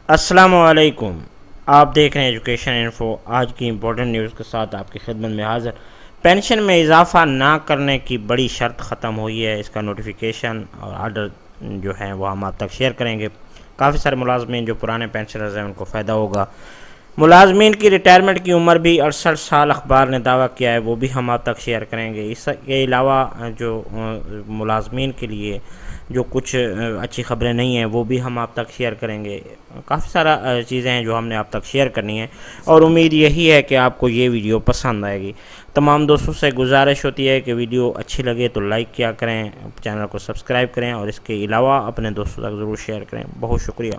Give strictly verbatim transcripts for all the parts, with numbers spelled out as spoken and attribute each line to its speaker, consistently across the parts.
Speaker 1: अस्सलामुअलैकुम। आप देख रहे हैं एजुकेशन इन्फो। आज की इम्पोर्टेंट न्यूज़ के साथ आपकी खिदमत में हाज़िर। पेंशन में इजाफा ना करने की बड़ी शर्त ख़त्म हुई है। इसका नोटिफिकेशन और आर्डर जो है वो हम आप तक शेयर करेंगे। काफ़ी सारे मुलाजमीन जो पुराने पेंशनर्स हैं उनको फ़ायदा होगा। मुलाजमीन की रिटायरमेंट की उम्र भी अड़सठ साल अखबार ने दावा किया है, वो भी हम आप तक शेयर करेंगे। इसके अलावा जो मुलाजमीन के लिए जो कुछ अच्छी खबरें नहीं हैं वो भी हम आप तक शेयर करेंगे। काफ़ी सारा चीज़ें हैं जो हमने आप तक शेयर करनी है और उम्मीद यही है कि आपको ये वीडियो पसंद आएगी। तमाम दोस्तों से गुजारिश होती है कि वीडियो अच्छी लगे तो लाइक किया करें, चैनल को सब्सक्राइब करें और इसके अलावा अपने दोस्तों तक ज़रूर शेयर करें। बहुत शुक्रिया।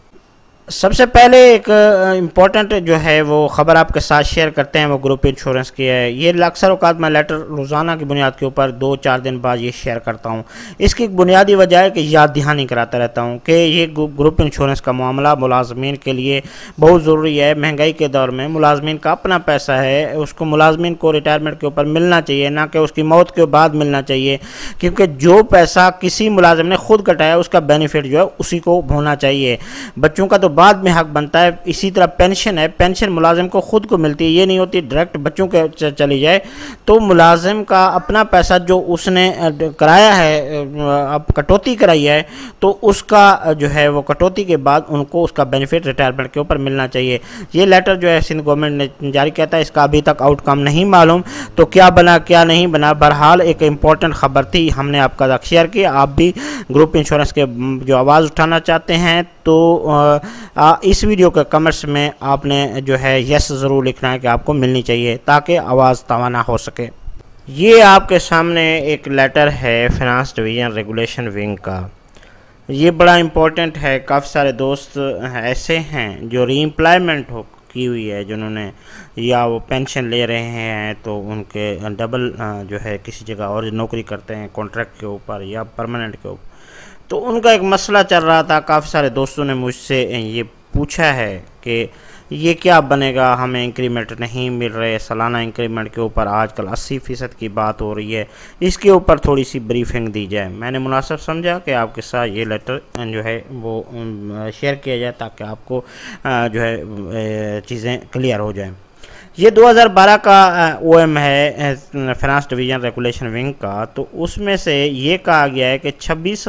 Speaker 1: सबसे पहले एक इम्पॉर्टेंट जो है वो ख़बर आपके साथ शेयर करते हैं, वो ग्रुप इंश्योरेंस की है। ये अक्सर औकात मैं लेटर रोज़ाना की बुनियाद के ऊपर दो चार दिन बाद ये शेयर करता हूँ। इसकी एक बुनियादी वजह है कि याद दहानी कराता रहता हूँ कि ये ग्रुप इंश्योरेंस का मामला मुलाजमीन के लिए बहुत ज़रूरी है। महंगाई के दौर में मुलाजमीन का अपना पैसा है, उसको मुलाजमीन को रिटायरमेंट के ऊपर मिलना चाहिए, ना कि उसकी मौत के बाद मिलना चाहिए, क्योंकि जो पैसा किसी मुलाजिम ने खुद कटाया उसका बेनिफिट जो है उसी को होना चाहिए। बच्चों का तो बाद में हक बनता है। इसी तरह पेंशन है, पेंशन मुलाजिम को खुद को मिलती है, ये नहीं होती डायरेक्ट बच्चों के चली जाए। तो मुलाजिम का अपना पैसा जो उसने कराया है, अब कटौती कराई है, तो उसका जो है वो कटौती के बाद उनको उसका बेनिफिट रिटायरमेंट के ऊपर मिलना चाहिए। ये लेटर जो है सिंध गवर्नमेंट ने जारी किया था, इसका अभी तक आउटकम नहीं मालूम, तो क्या बना क्या नहीं बना। बहरहाल एक इम्पॉर्टेंट खबर थी, हमने आपका तक शेयर किया। आप भी ग्रुप इंश्योरेंस के जो आवाज़ उठाना चाहते हैं तो आ, इस वीडियो के कमेंट्स में आपने जो है यस ज़रूर लिखना है कि आपको मिलनी चाहिए, ताकि आवाज़ तवाना हो सके। ये आपके सामने एक लेटर है फाइनेंस डिवीज़न रेगुलेशन विंग का। ये बड़ा इम्पोर्टेंट है। काफ़ी सारे दोस्त ऐसे हैं जो रीएम्प्लॉयमेंट हो की हुई है, जिन्होंने या वो पेंशन ले रहे हैं तो उनके डबल जो है किसी जगह और नौकरी करते हैं कॉन्ट्रैक्ट के ऊपर या परमानेंट के ऊपर, तो उनका एक मसला चल रहा था। काफ़ी सारे दोस्तों ने मुझसे ये पूछा है कि ये क्या बनेगा, हमें इंक्रीमेंट नहीं मिल रहे, सालाना इंक्रीमेंट के ऊपर आजकल अस्सी फ़ीसद की बात हो रही है, इसके ऊपर थोड़ी सी ब्रीफिंग दी जाए। मैंने मुनासिब समझा कि आपके साथ ये लेटर जो है वो शेयर किया जाए, ताकि आपको जो है चीज़ें क्लियर हो जाएं। ये दो हज़ार बारह का ओ एम है फाइनेंस डिवीज़न रेगुलेशन विंग का। तो उसमें से ये कहा गया है कि छब्बीस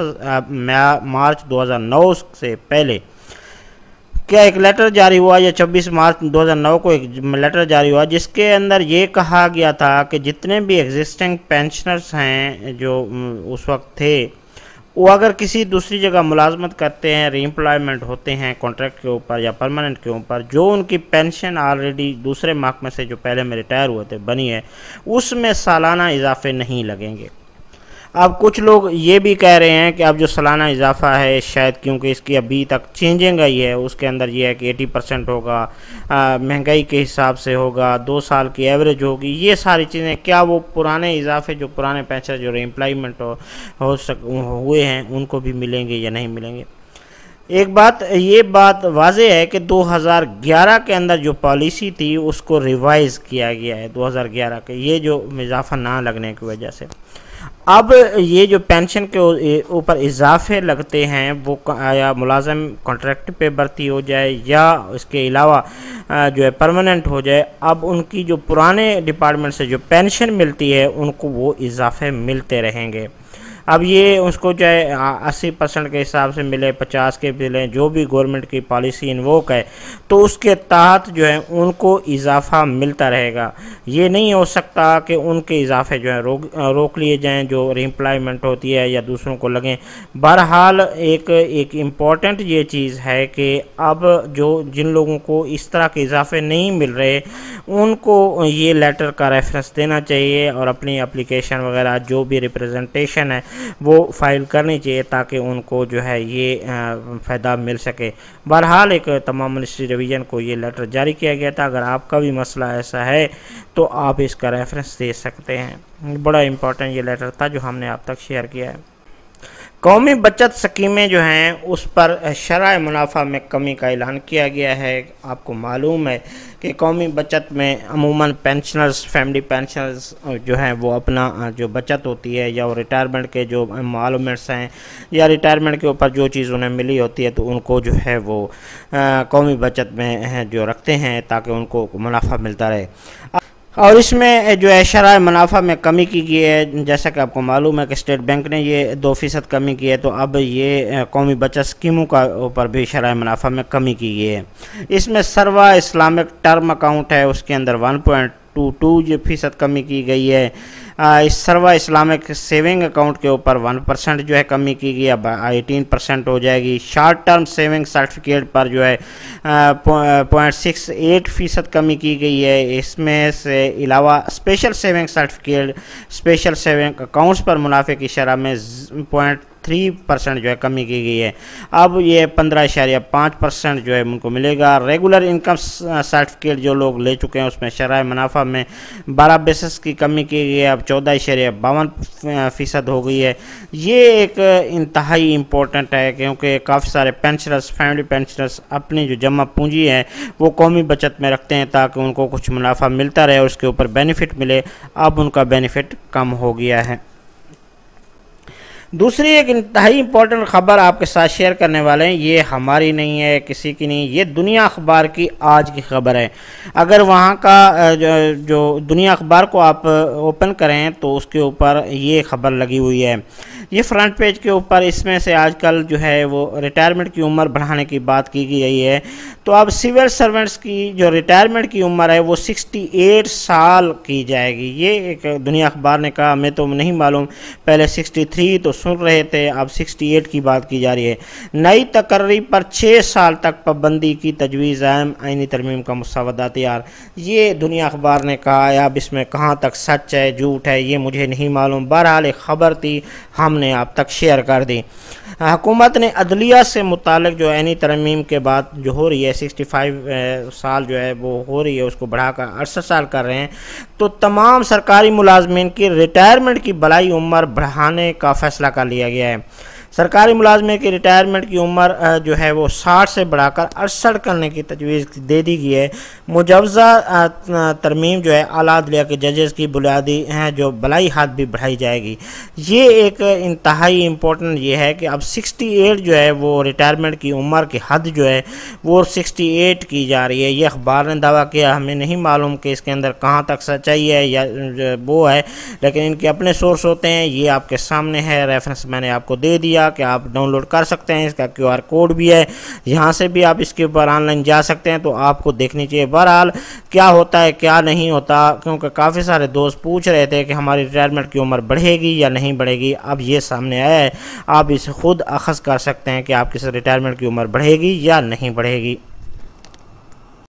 Speaker 1: मार्च दो हज़ार नौ से पहले क्या एक लेटर जारी हुआ, या छब्बीस मार्च दो हज़ार नौ को एक लेटर जारी हुआ, जिसके अंदर ये कहा गया था कि जितने भी एग्जिस्टिंग पेंशनर्स हैं जो उस वक्त थे, वो अगर किसी दूसरी जगह मुलाजमत करते हैं, रीएम्प्लॉयमेंट होते हैं कॉन्ट्रैक्ट के ऊपर या परमानेंट के ऊपर, जो उनकी पेंशन ऑलरेडी दूसरे महकमे से जो पहले में रिटायर हुए थे बनी है, उसमें सालाना इजाफे नहीं लगेंगे। अब कुछ लोग ये भी कह रहे हैं कि अब जो सालाना इजाफा है शायद, क्योंकि इसकी अभी तक चेंजिंग आई है, उसके अंदर ये है कि अस्सी परसेंट होगा, महंगाई के हिसाब से होगा, दो साल की एवरेज होगी, ये सारी चीज़ें, क्या वो पुराने इजाफे जो पुराने पैसे जो रीएम्प्लॉयमेंट हो, हो सक हुए हैं उनको भी मिलेंगे या नहीं मिलेंगे। एक बात ये बात वाज़ेह है कि दो हज़ार ग्यारह के अंदर जो पॉलिसी थी उसको रिवाइज़ किया गया है। दो हज़ार ग्यारह के ये जो इजाफा ना लगने की वजह से अब ये जो पेंशन के ऊपर इजाफे लगते हैं वो या मुलाजम कॉन्ट्रैक्ट पे भर्ती हो जाए या इसके अलावा जो है परमानेंट हो जाए, अब उनकी जो पुराने डिपार्टमेंट से जो पेंशन मिलती है उनको वो इजाफे मिलते रहेंगे। अब ये उसको जो है अस्सी परसेंट के हिसाब से मिले, पचास के मिले, जो भी गवर्नमेंट की पॉलिसी इन्वोक है, तो उसके तहत जो है उनको इजाफा मिलता रहेगा। ये नहीं हो सकता कि उनके इजाफे जो है रोक रोक लिए जाएं जो रीएम्प्लॉयमेंट होती है या दूसरों को लगें। बहरहाल एक एक इम्पॉर्टेंट ये चीज़ है कि अब जो जिन लोगों को इस तरह के इजाफे नहीं मिल रहे उनको ये लेटर का रेफरेंस देना चाहिए और अपनी एप्लीकेशन वगैरह जो भी रिप्रेजेंटेशन है वो फाइल करनी चाहिए, ताकि उनको जो है ये फ़ायदा मिल सके। बहरहाल एक तमाम मिनिस्ट्री डिवीज़न को ये लेटर जारी किया गया था। अगर आपका भी मसला ऐसा है तो आप इसका रेफरेंस दे सकते हैं। बड़ा इम्पोर्टेंट ये लेटर था जो हमने आप तक शेयर किया है। कौमी बचत स्कीमें जो हैं उस पर शरह मुनाफा में कमी का ऐलान किया गया है। आपको मालूम है कि कौमी बचत में अमूमन पेंशनर्स, फैमिली पेंशनर्स जो हैं वो अपना जो बचत होती है या वो रिटायरमेंट के जो मालूमेंट्स हैं या रिटायरमेंट के ऊपर जो चीज़ उन्हें मिली होती है तो उनको जो है वो कौमी बचत में जो रखते हैं ताकि उनको मुनाफा मिलता रहे। और इसमें जो है शरह मुनाफा में कमी की गई है। जैसा कि आपको मालूम है कि स्टेट बैंक ने ये दो फ़ीसद कमी की है, तो अब ये कौमी बचत स्कीमों का ऊपर भी शरह मुनाफा में कमी की गई है। इसमें सर्वा इस्लामिक टर्म अकाउंट है, उसके अंदर वन पॉइंट टू टू फीसद कमी की गई है। इस सर्वा इस्लामिक सेविंग अकाउंट के ऊपर वन परसेंट जो है कमी की गई, अब एटीन परसेंट हो जाएगी। शॉर्ट टर्म सेविंग सर्टिफिकेट पर जो है पॉइंट सिक्स एट फ़ीसद कमी की गई है। इसमें से अलावा special saving certificate, special saving accounts पर मुनाफे की शरह में पॉइंट थ्री परसेंट जो है कमी की गई है। अब ये पंद्रह इशारिया पाँच परसेंट जो है उनको मिलेगा। रेगुलर इनकम सर्टिफिकेट जो लोग ले चुके हैं उसमें शरह मुनाफा में बारह बेसिस की कमी की गई है, अब चौदह इशारिया बावन फ़ीसद हो गई है। ये एक इंतहाई इम्पोर्टेंट है क्योंकि काफ़ी सारे पेंशनर्स, फैमिली पेंशनर्स अपनी जो जमा पूंजी है वो कौमी बचत में रखते हैं ताकि उनको कुछ मुनाफा मिलता रहे और उसके ऊपर बेनिफिट मिले। अब उनका बेनिफिट कम हो गया है। दूसरी एक इंतहाई इम्पोर्टेंट ख़बर आपके साथ शेयर करने वाले हैं। ये हमारी नहीं है, किसी की नहीं, ये दुनिया अखबार की आज की ख़बर है। अगर वहाँ का जो, जो दुनिया अखबार को आप ओपन करें तो उसके ऊपर ये ख़बर लगी हुई है। ये फ्रंट पेज के ऊपर इसमें से आजकल जो है वो रिटायरमेंट की उम्र बढ़ाने की बात की गई है। तो अब सिविल सर्वेंट्स की जो रिटायरमेंट की उम्र है वो अड़सठ साल की जाएगी। ये एक दुनिया अखबार ने कहा, हमें तो नहीं मालूम, पहले तिरसठ तो सुन रहे थे, अब अड़सठ की बात की जा रही है। नई तकर्री पर छः साल तक पाबंदी की तजवीज़, अहम आईनी तरमीम का मुसवदा तैयार। ये दुनिया अखबार ने कहा है। अब इसमें कहाँ तक सच है झूठ है ये मुझे नहीं मालूम, बहरहाल एक ख़बर थी, हमने आप तक शेयर कर दी। हुकूमत ने अदलिया से मुतालिक जो आईनी तरमीम के बाद जो हो रही है पैंसठ साल जो है वो हो रही है, उसको बढ़ाकर अड़सठ साल कर रहे हैं। तो तमाम सरकारी मुलाजमीन की रिटायरमेंट की बलाई उम्र बढ़ाने का फैसला कर लिया गया है। सरकारी मुलाजमे की रिटायरमेंट की उम्र जो है वो साठ से बढ़ाकर अड़सठ करने की तजवीज़ दे दी गई है। मुजवज़ा तरमीम जो है आला अदलिया के जजेस की बुनियादी हैं जो बलाई हद भी बढ़ाई जाएगी। ये एक इंतहाई इम्पोर्टेंट ये है कि अब अड़सठ जो है वो रिटायरमेंट की उम्र की हद जो है वो अड़सठ की जा रही है। ये अखबार ने दावा किया, हमें नहीं मालूम कि इसके अंदर कहाँ तक सच्चाई है या वो है, लेकिन इनके अपने सोर्स होते हैं। ये आपके सामने है, रेफरेंस मैंने आपको दे दिया कि आप डाउनलोड कर सकते हैं। इसका क्यूआर कोड भी है, यहाँ से भी आप इसके ऊपर ऑनलाइन जा सकते हैं, तो आपको देखनी चाहिए। बहरहाल क्या होता है क्या नहीं होता, क्योंकि काफ़ी सारे दोस्त पूछ रहे थे कि हमारी रिटायरमेंट की उम्र बढ़ेगी या नहीं बढ़ेगी। अब ये सामने आया है, आप इसे खुद अखज़ कर सकते हैं कि आपकी रिटायरमेंट की उम्र बढ़ेगी या नहीं बढ़ेगी।